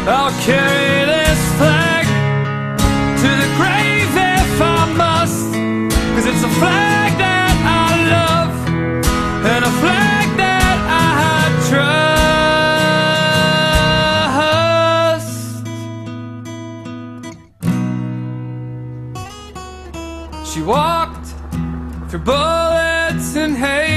I'll carry this flag to the grave if I must, 'cause it's a flag that I love and a flag that I trust. She walked through bullets and hate,